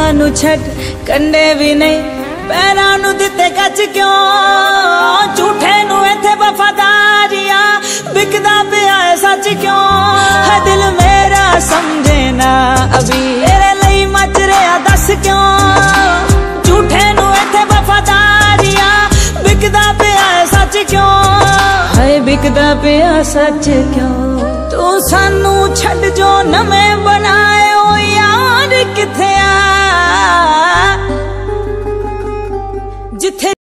नू छड़ कंडे भी नहीं पैरां नू दिते गज क्यों झूठे नू इत्थे वफादारियां बिकदा पिया है सच क्यों है दिल मेरा समझे ना अभी तेरे लिए मच रहा दस क्यों झूठे नू इत्थे वफादारियां बिकदा पिया है सच क्यों है बिकदा पिया सच क्यों तू सानू छड़ जो नवें बनाए ओ यार किथे आ जिथे